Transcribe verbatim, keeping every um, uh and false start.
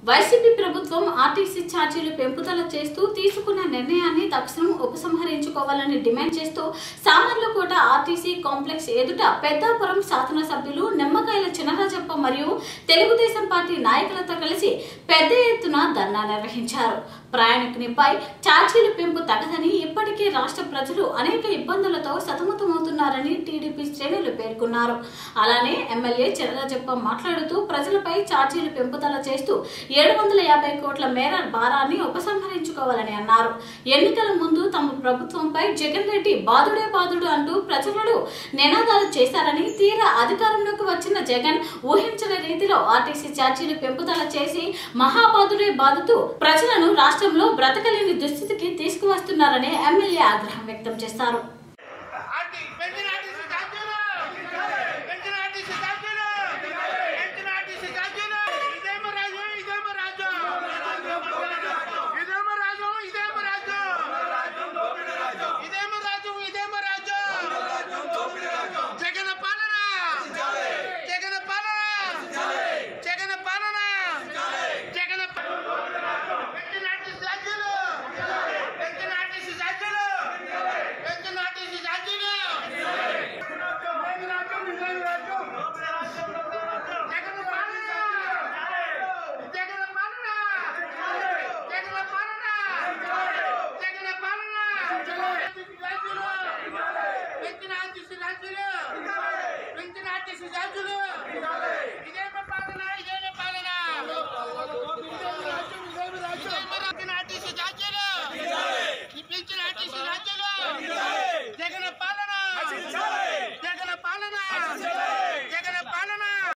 YCP ప్రభుత్వం RTC ఛార్జీలు పెంపుదల చేస్తూ తీసుకున్న నిర్ణయాన్ని తక్షణం ఉపసంహరించుకోవాలని డిమాండ్ చేస్తూ సామర్లకోట ఆర్టీసీ కాంప్లెక్స్ ఎదుట పెద్దాపురం శాసనసభ్యులు నిమ్మకాయల చినరాజప్ప మరియు తెలుగుదేశం పార్టీ నాయకులతో కలిసి పెద్ద ఎత్తున ధర్నా నిర్వహించారు. ప్రయాణికునిపై ఛార్జీలు పెంపు తగదని ఇప్పటికే రాష్ట్ర ప్రజలు అనేక ఇబ్బందులతో సతమతమవుతున్నారని టీడీపీ శ్రేణులు పేర్కొన్నారు. అలానే ఎమ్మెల్యే చినరాజప్ప మాట్లాడుతూ ప్రజలపై ఛార్జీలు పెంపుదల చేస్తూ ఏడు వందల యాభై కోట్ల మేర భారాన్ని ఉపసంహరించుకోవాలని అన్నారు. ఎన్నికల ముందు తమ ప్రభుత్వంపై జగన్ రెడ్డి బాదుడే బాదుడు అంటూ ప్రజలను నినాదాలు చేశారని, తీరా అధికారంలోకి వచ్చిన జగన్ ఊహించిన రీతిలో ఆర్టీసీ ఛార్జీలు పెంపుదల చేసి మహాబాదుడే బాదుతూ ప్రజలను రాష్ట్రంలో బ్రతకలేని దుస్థితికి తీసుకువస్తున్నారని ఎమ్మెల్యే ఆగ్రహం వ్యక్తం చేశారు.